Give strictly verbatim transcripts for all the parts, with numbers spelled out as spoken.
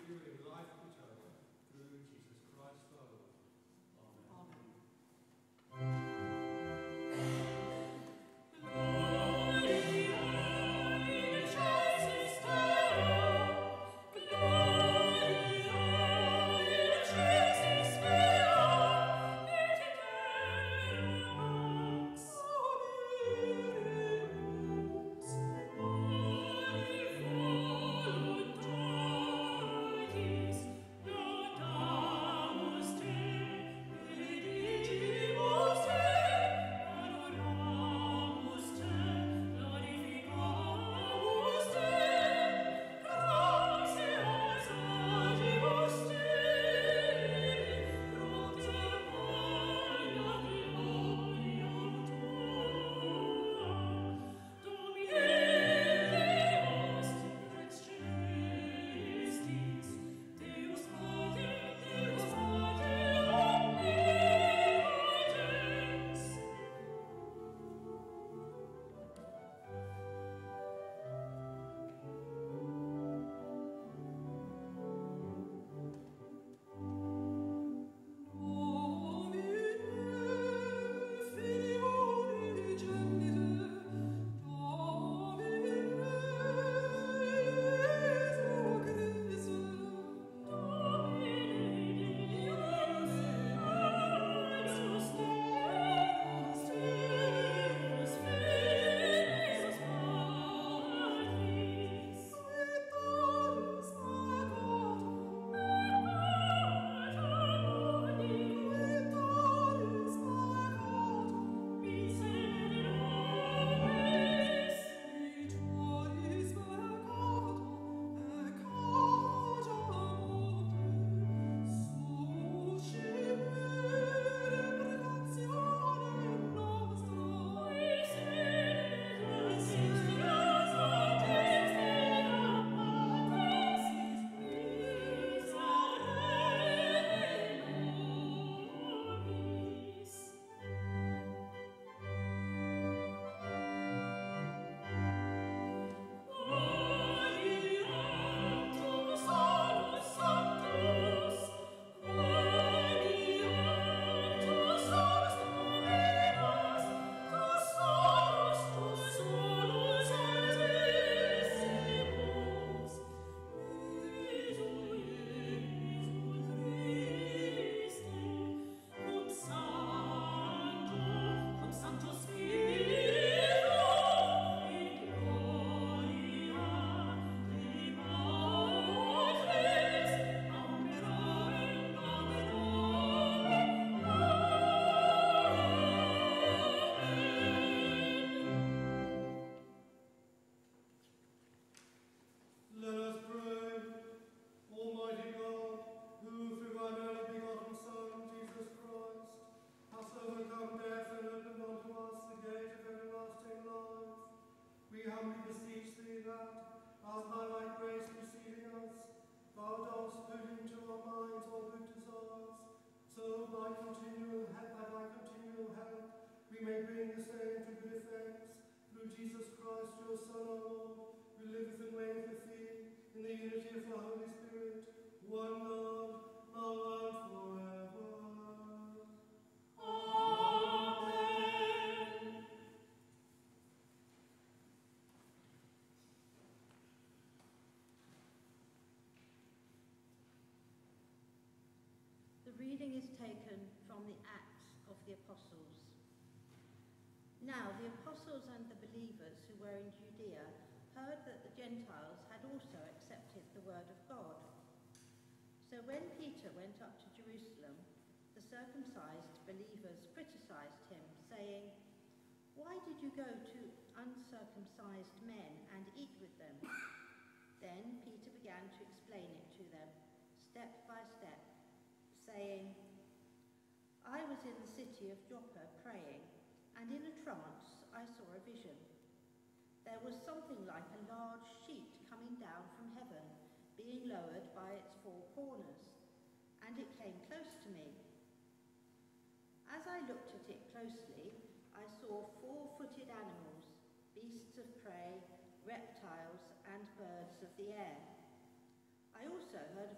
with you in life eternal, through Jesus Christ our Lord. Amen. Amen. The reading is taken from the Acts of the Apostles. Now the apostles and the believers who were in Judea heard that the Gentiles had also accepted the word of God. So when Peter went up to Jerusalem, the circumcised believers criticized him, saying, "Why did you go to uncircumcised men and eat with them?" Then Peter began to explain it to them, step by step, saying, "I was in the city of Joppa praying, and in a trance I saw a vision. There was something like a large sheet coming down from heaven, being lowered by its four corners, and it came close to me. As I looked at it closely, I saw four-footed animals, beasts of prey, reptiles, and birds of the air. I also heard a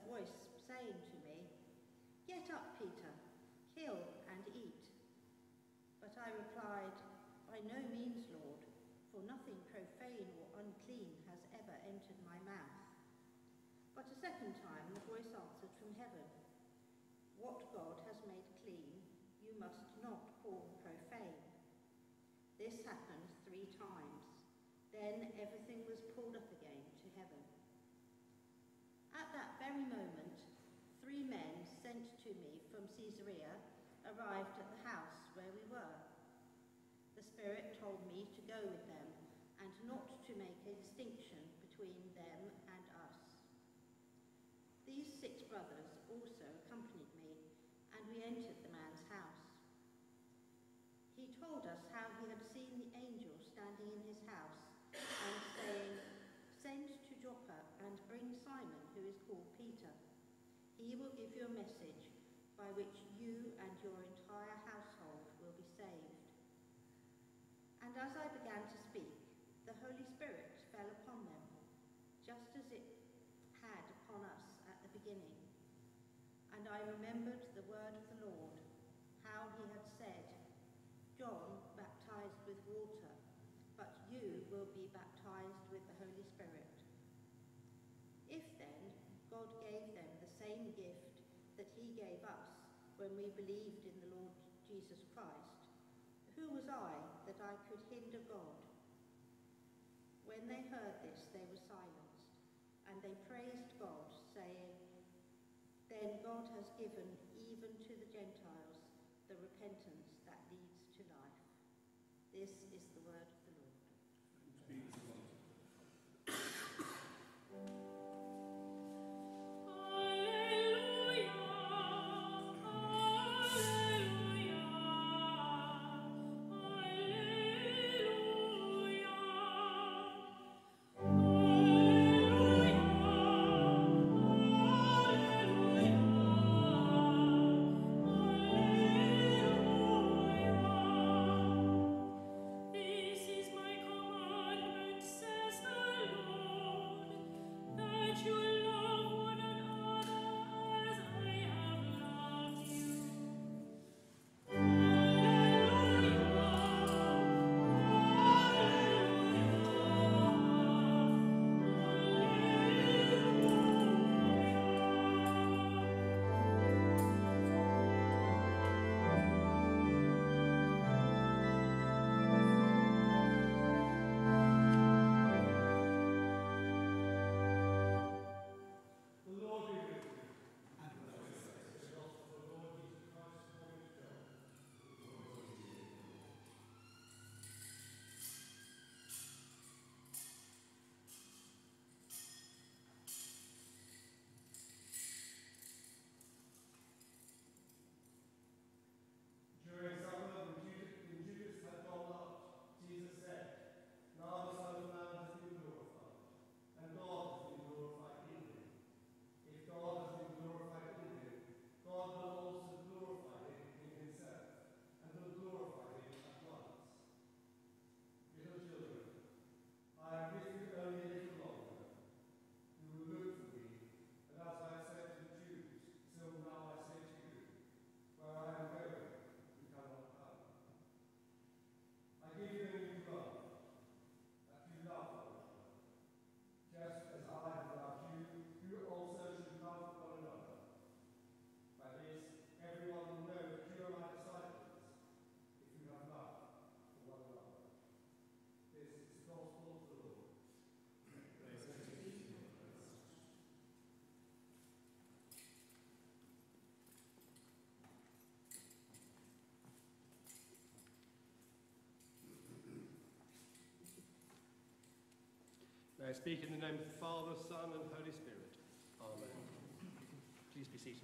voice saying to me, "Get up, Peter, kill and eat." But I replied, "By no means, Lord, for nothing profane or unclean has ever entered my mouth." But a second time the voice answered from heaven, "What God has made clean, you must not call profane." This happened three times. Then everything was pulled up again to heaven. At that very moment, three men sent to me from Caesarea arrived at the house where we were. The Spirit told me to go with them and not to make a distinction between them and us. These six brothers also accompanied me, and we entered the man's house. He told us how he had seen the angel standing in his house and saying, "Send to Joppa and bring Simon, who is called Peter. He will give you a message by which you and your entire household will be saved." And as I began to speak, the Holy Spirit fell upon them, just as it had upon us at the beginning. And I remembered the word of the Lord, how he had said, "John baptized with water, but you will be baptized with the Holy Spirit." If then God gave them the same gift that he gave us when we believed in the Lord Jesus Christ, who was I that I could hinder God? When they heard this, they were silenced, and they praised God, saying, "Then God has given even to the Gentiles the repentance that leads to life." This is the word of the Lord. During supper, when Judas, when Judas had gone out, Jesus said, "Now the Son of Man has been glorified, and God has been glorified in him. If God has been glorified in him, God will also glorify him in himself, and will glorify him at once. Little children, I am with you only a little longer. You will look for me, and as I said to the Jews, so now I say to you, where I am going, you cannot come. I give you a new love, that you love one another. Just as I have loved you, you also should love one another. By this, everyone will know that you are my disciples, if you have love for one another. This is the gospel of the Lord. Praise be to you, Christ. May I speak in the name of the Father, Son, and Holy Spirit. Amen. Please be seated.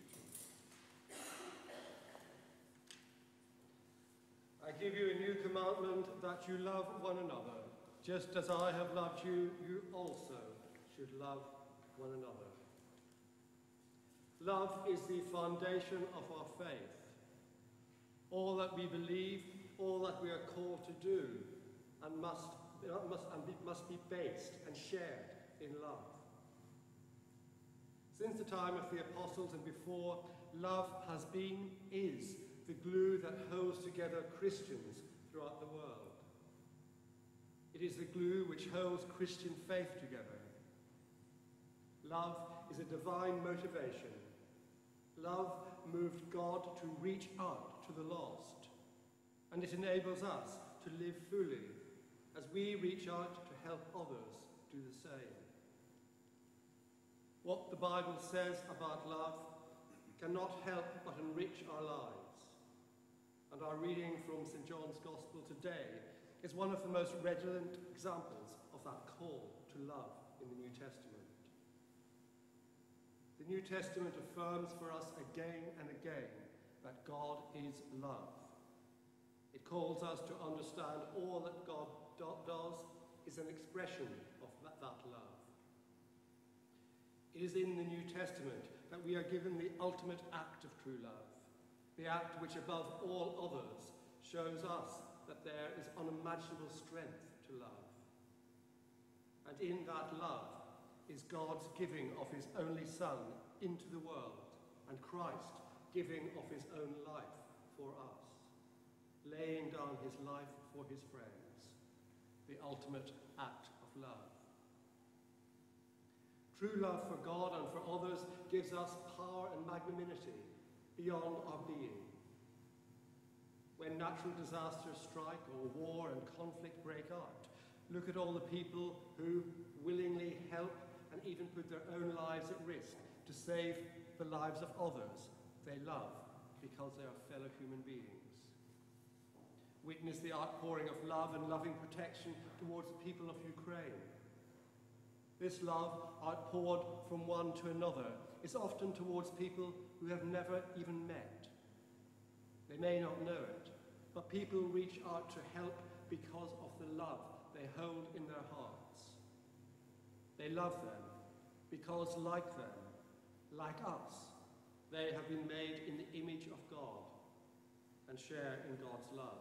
I give you a new commandment, that you love one another. Just as I have loved you, you also should love one another. Love is the foundation of our faith. All that we believe, all that we are called to do, and must, must, and be, must be based and shared in love. Since the time of the apostles and before, love has been, is, the glue that holds together Christians throughout the world. It is the glue which holds Christian faith together. Love is a divine motivation. Love moved God to reach out to the lost, and it enables us to live fully as we reach out to help others do the same. What the Bible says about love cannot help but enrich our lives. And our reading from Saint John's Gospel today is one of the most redolent examples of that call to love in the New Testament. The New Testament affirms for us again and again that God is love. It calls us to understand all that God do- does is an expression of that, that love. It is in the New Testament that we are given the ultimate act of true love, the act which above all others shows us that there is unimaginable strength to love. And in that love is God's giving of his only Son into the world, and Christ giving of his own life for us, laying down his life for his friends, the ultimate act of love. True love for God and for others gives us power and magnanimity beyond our being. When natural disasters strike or war and conflict break out, look at all the people who willingly help and even put their own lives at risk to save the lives of others they love because they are fellow human beings. Witness the outpouring of love and loving protection towards the people of Ukraine. This love, outpoured from one to another, is often towards people who have never even met. They may not know it, but people reach out to help because of the love they hold in their hearts. They love them because, like them, like us, they have been made in the image of God and share in God's love.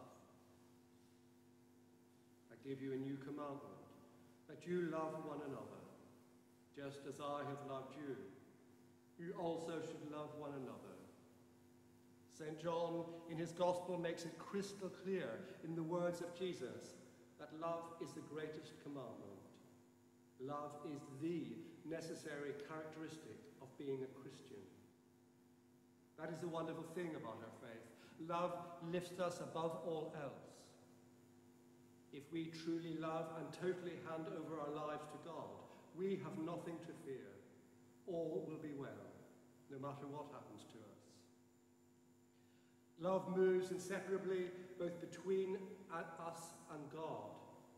I give you a new commandment, that you love one another, just as I have loved you. You also should love one another. Saint John, in his Gospel, makes it crystal clear in the words of Jesus that love is the greatest commandment. Love is the necessary characteristic of being a Christian. That is the wonderful thing about our faith. Love lifts us above all else. If we truly love and totally hand over our lives to God, we have nothing to fear. All will be well, no matter what happens to us. Love moves inseparably both between us and God,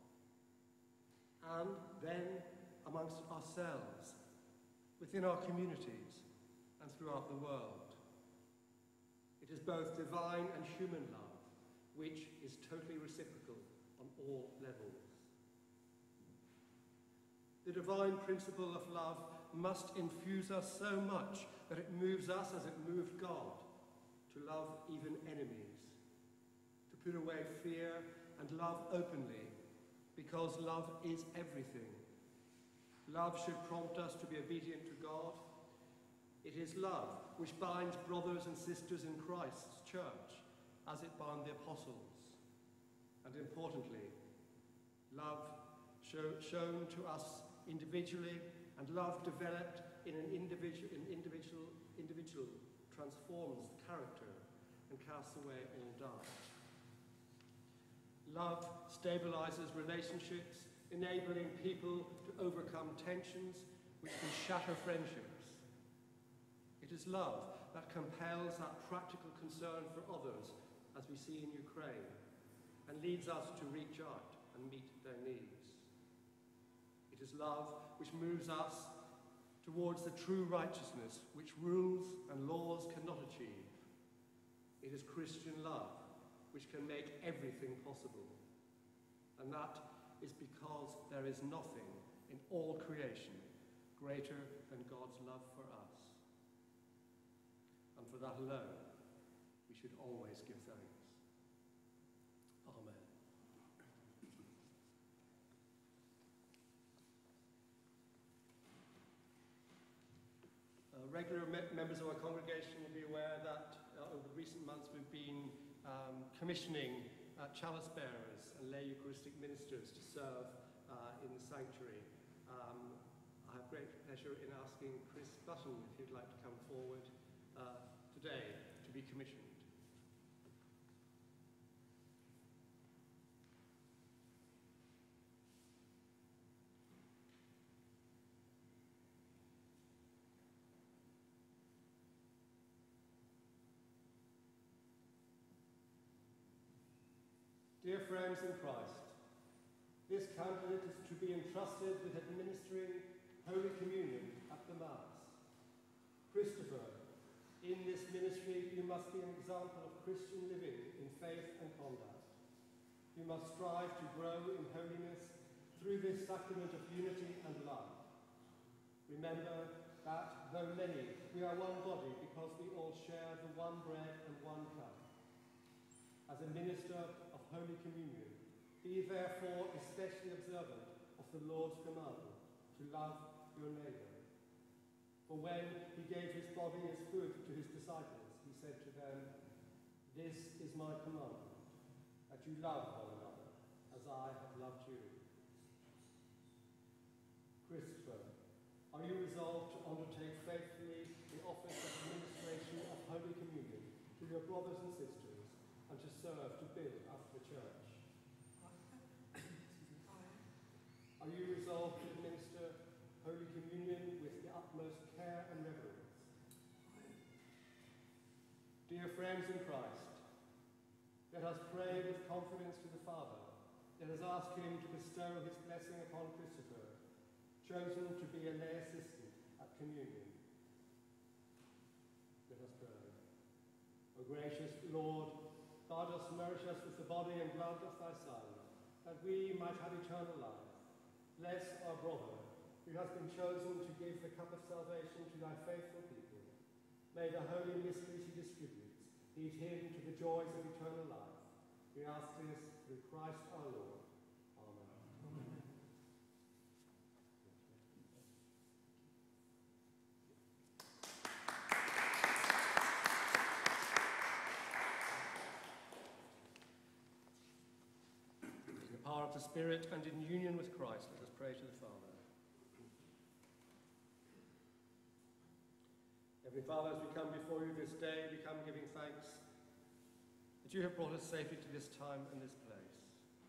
and then amongst ourselves, within our communities, and throughout the world. It is both divine and human love, which is totally reciprocal on all levels. The divine principle of love must infuse us so much that it moves us as it moved God, to love even enemies, to put away fear and love openly, because love is everything. Love should prompt us to be obedient to God. It is love which binds brothers and sisters in Christ's church, as it bound the apostles. And importantly, love show, shown to us individually, and love developed in an individual, in individual, individual transforms character and casts away all doubt. Love stabilizes relationships, enabling people to overcome tensions which can shatter friendships. It is love that compels that practical concern for others, as we see in Ukraine, and leads us to reach out and meet their needs. It is love which moves us towards the true righteousness which rules and laws cannot achieve. It is Christian love which can make everything possible. And that is because there is nothing in all creation greater than God's love for us. And for that alone, we should always give thanks. Amen. regular me members of our congregation will be aware that uh, over recent months we've been um, commissioning uh, chalice bearers and lay Eucharistic ministers to serve uh, in the sanctuary. Um, I have great pleasure in asking Chris Button if he'd like to come forward uh, today to be commissioned. Dear friends in Christ, this candidate is to be entrusted with administering Holy Communion at the Mass. Christopher, in this ministry you must be an example of Christian living in faith and conduct. You must strive to grow in holiness through this sacrament of unity and love. Remember that, though many, we are one body because we all share the one bread and one cup. As a minister of Holy Communion, be therefore especially observant of the Lord's commandment to love your neighbour. For when he gave his body as food to his disciples, he said to them, "This is my commandment, that you love one another as I have loved you." Christopher, are you resolved to undertake faithfully the office of administration of Holy Communion to your brothers and sisters, and to serve to build up the church? Are you resolved to administer Holy Communion with the utmost care and reverence? Dear friends in Christ, let us pray with confidence to the Father. Let us ask him to bestow his blessing upon Christopher, chosen to be a lay assistant at communion. Let us pray. O gracious Lord, thou dost nourish us with the body and blood of thy Son, that we might have eternal life. Bless our brother, who has been chosen to give the cup of salvation to thy faithful people. May the holy mysteries he distributes lead him to the joys of eternal life. We ask this through Christ our Lord. Amen. Amen. Power of the Spirit and in union with Christ, let us pray to the Father. Heavenly Father, as we come before you this day, we come giving thanks that you have brought us safely to this time and this place.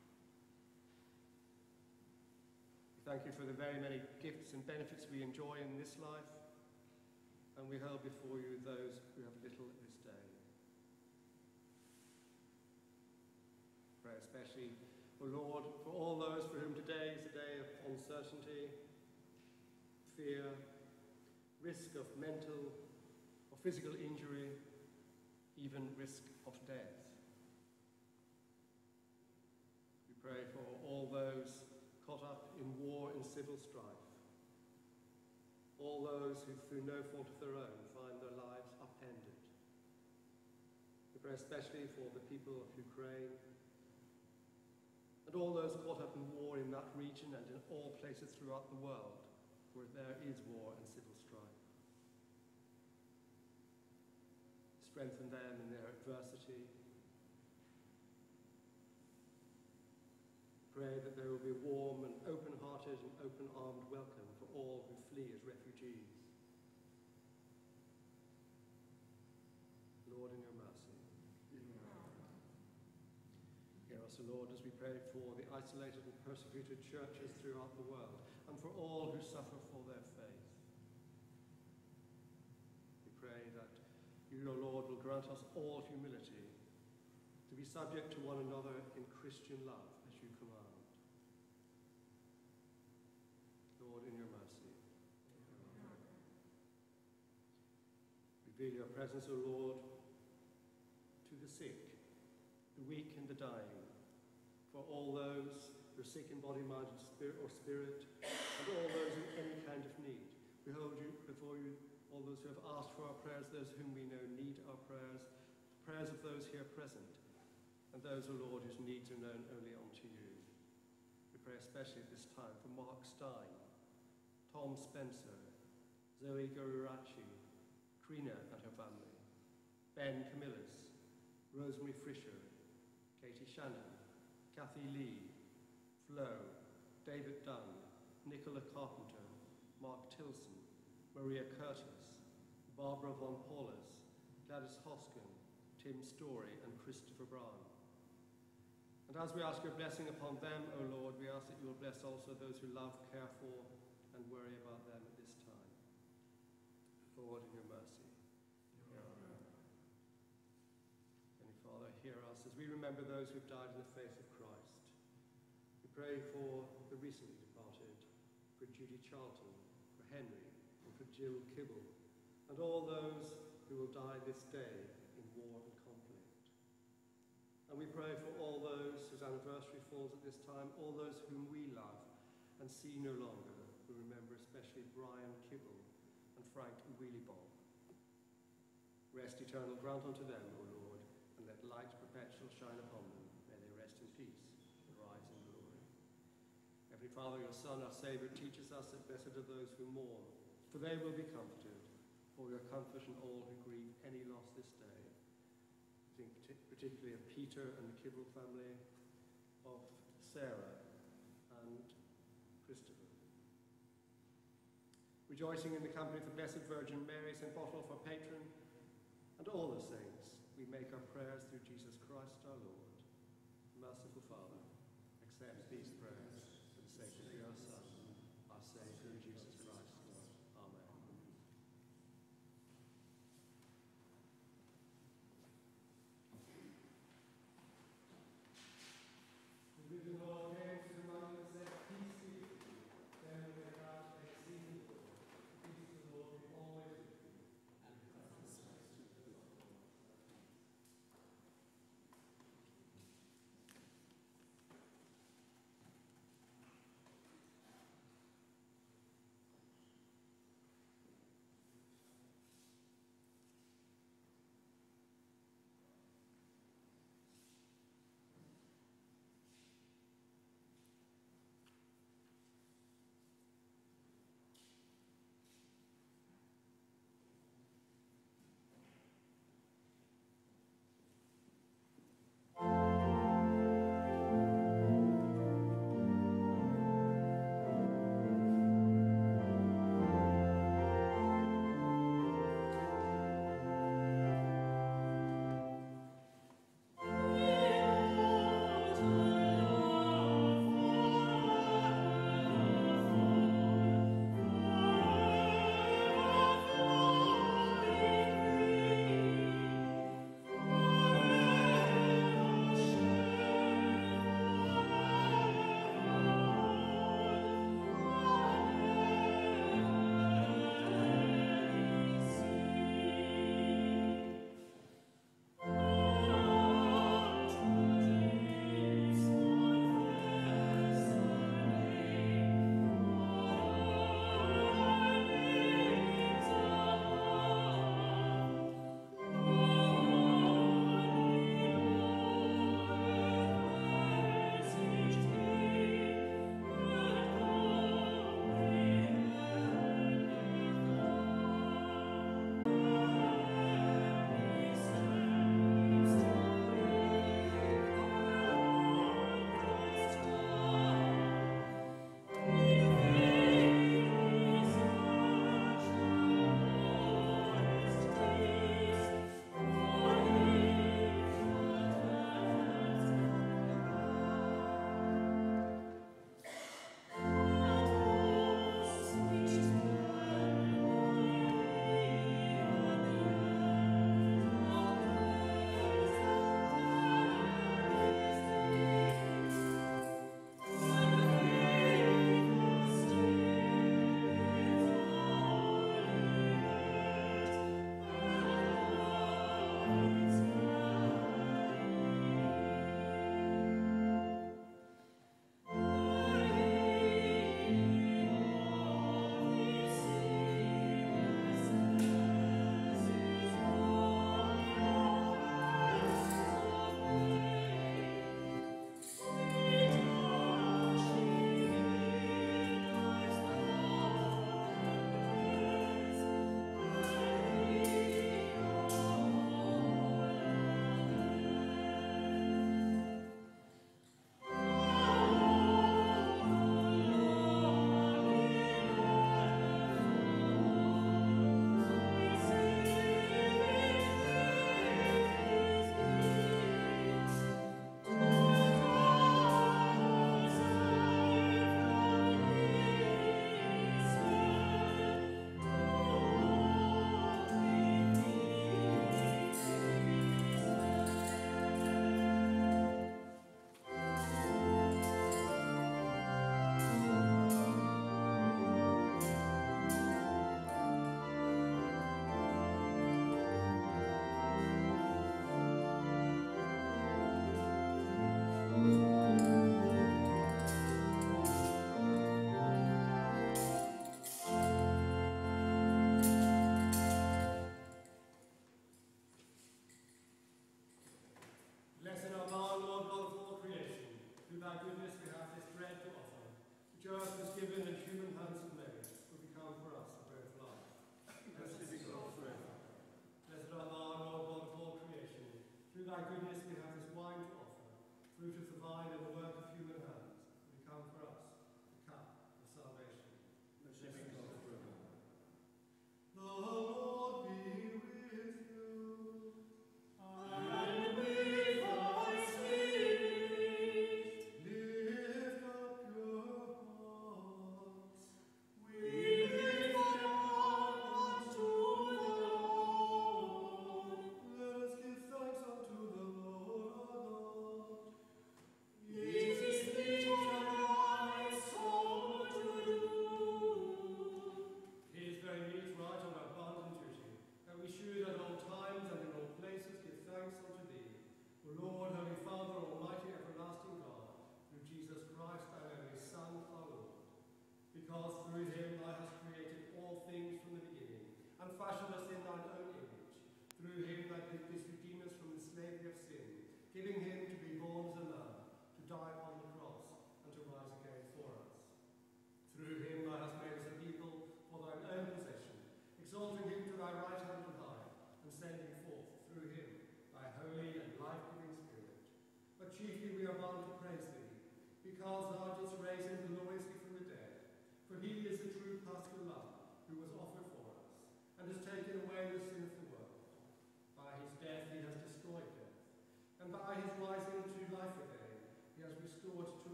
We thank you for the very many gifts and benefits we enjoy in this life, and we hold before you those who have little this day. Pray especially, O Lord, for all those for whom today is a day of uncertainty, fear, risk of mental or physical injury, even risk of death. We pray for all those caught up in war and civil strife, all those who through no fault of their own find their lives upended. We pray especially for the people of Ukraine, and all those caught up in war in that region and in all places throughout the world where there is war and civil strife. Strengthen them in their adversity. Pray that there will be a warm and open-hearted and open-armed welcome for all who flee as refugees. Lord, in your mercy. Hear us, O Lord, as we pray for the isolated and persecuted churches throughout the world, and for all who suffer for their faith. We pray that you, O Lord, will grant us all humility to be subject to one another in Christian love, as you command. Lord, in your mercy. Reveal your presence, O Lord, to the sick, the weak and the dying, for all those who are sick in body, mind, and spirit, or spirit, and all those in any kind of need. We hold you before you all those who have asked for our prayers, those whom we know need our prayers, the prayers of those here present, and those, O Lord, whose needs are known only unto you. We pray especially at this time for Mark Stein, Tom Spencer, Zoe Gururachi, Karina and her family, Ben Camillus, Rosemary Fisher, Katie Shannon, Kathy Lee, Flo, David Dunn, Nicola Carpenter, Mark Tilson, Maria Curtis, Barbara Von Paulus, Gladys Hoskin, Tim Story, and Christopher Brown. And as we ask your blessing upon them, O Lord, we ask that you will bless also those who love, care for, and worry about them at this time. Lord, in your mercy, hear our prayer. Heavenly Father, hear us as we remember those who have died in the faith of Christ. We pray for the recently departed, for Judy Charlton, for Henry, and for Jill Kibble, and all those who will die this day in war and conflict. And we pray for all those whose anniversary falls at this time, all those whom we love and see no longer. We remember especially Brian Kibble and Frank Wheelybob. Rest eternal grant unto them, O Lord, and let light perpetual shine upon them. May they rest in peace and rise in glory. Heavenly Father, your Son, our Saviour, teaches us that blessed are those who mourn, for they will be comforted. For your comfort in all who grieve any loss this day. Think particularly of Peter and the Kibble family, of Sarah and Christopher. Rejoicing in the company of the Blessed Virgin Mary, Saint Botolph, our patron, and all the saints, we make our prayers through Jesus Christ our Lord. Merciful Father, accept these prayers for the sake of your Son, our Saviour Jesus Christ. Amen.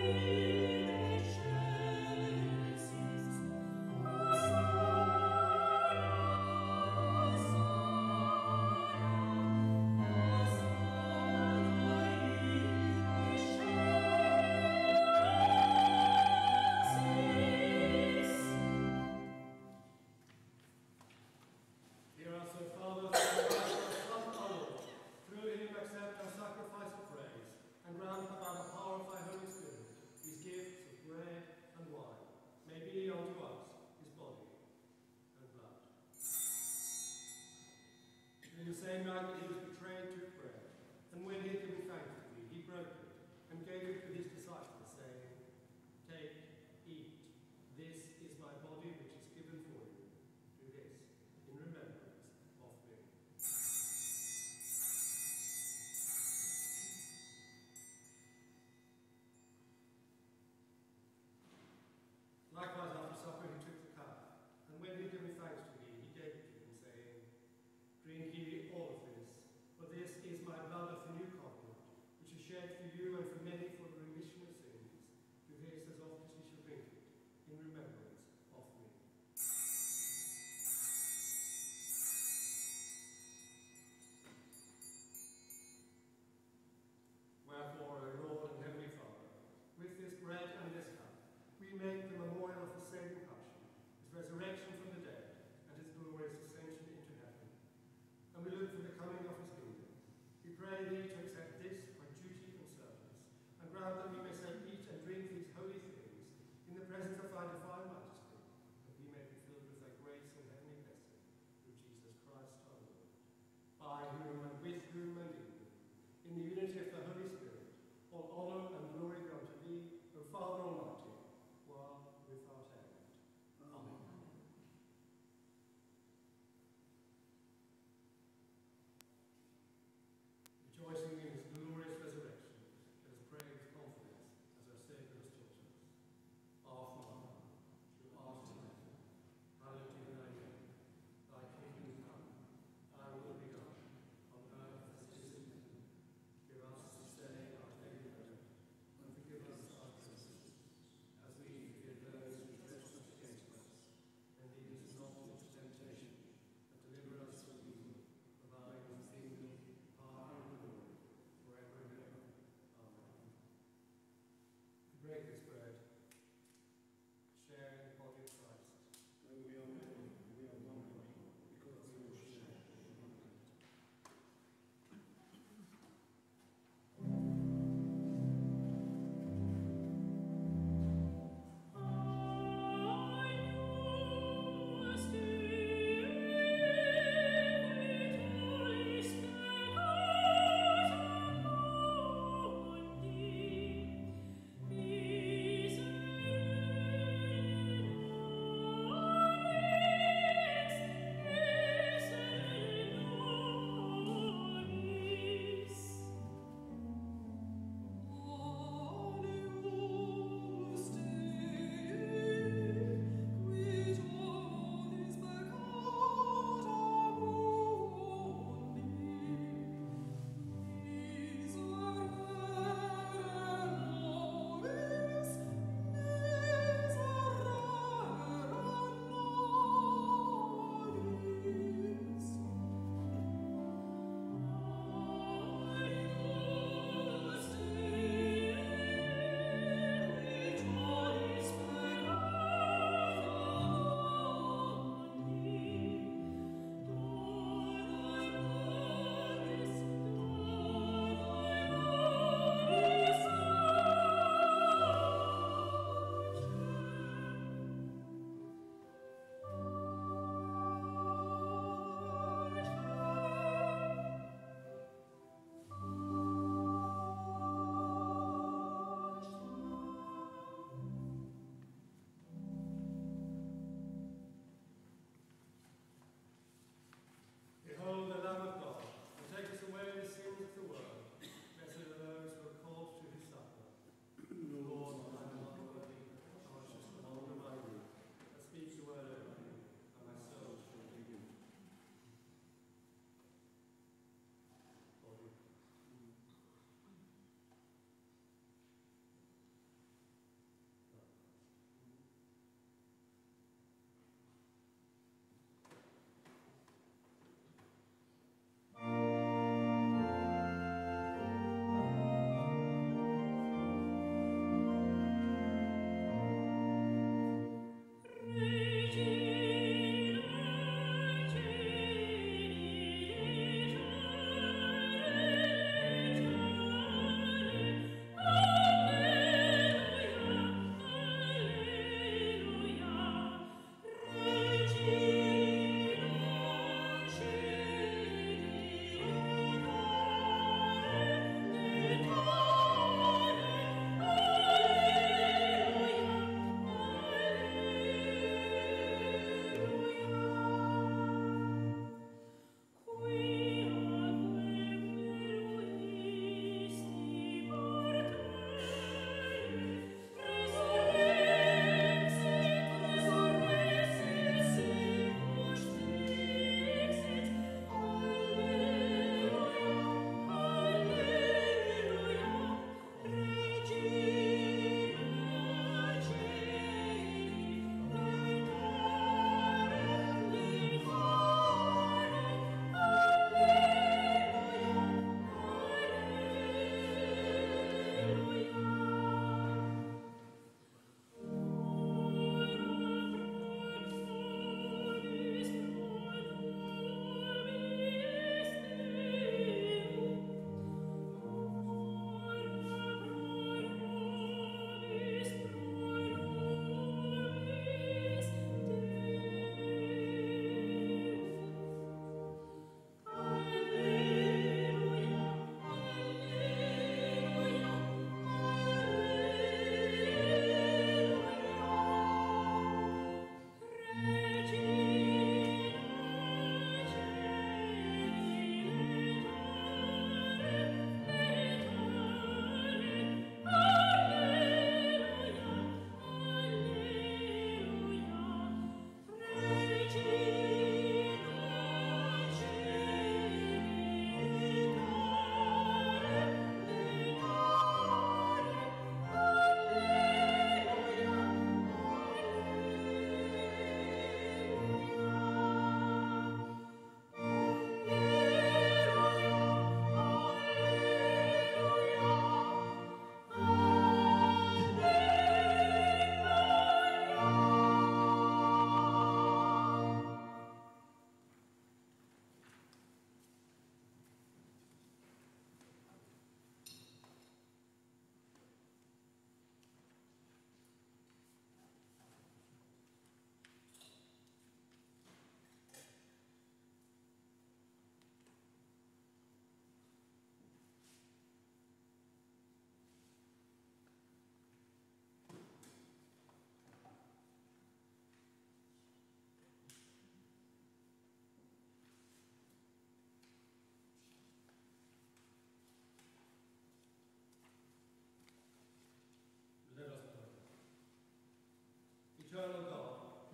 Hear us, O Father, through Christ, our Son, our Lord. Through him accept our sacrifice of praise, and grant that by the power of thy Holy Spirit, these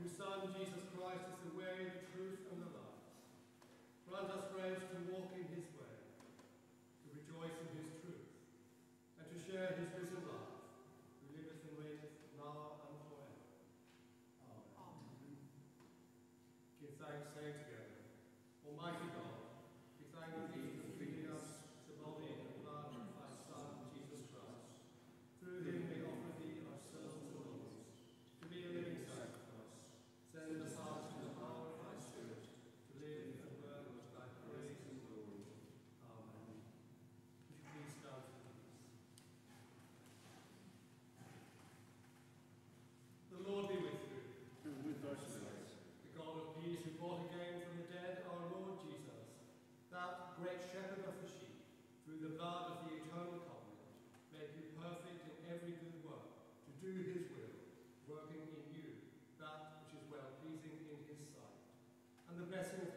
whose Son, Jesus Christ, is the way, the truth, and the life. Grant us grace to walk in his way, to rejoice in his truth, and to share his risen life, who liveth and reigneth now and forever. Amen. Give thanks, saying together, Almighty God, we thank thee for feeding us the body and blood of thy Son, Jesus Christ. Through him we offer thee our souls and bodies, to be a living sacrifice. Send us out in the power of thy Spirit, to live and work with thy praise and glory. Amen. Would you please stand for peace? The Lord be with you. And with thy spirit. The God of peace, who brought again from the dead our Lord Jesus, that great shepherd of the sheep, through the blood of the eternal covenant, make you perfect in every good work, to do his will, working in you that which is well-pleasing in his sight. And the blessing of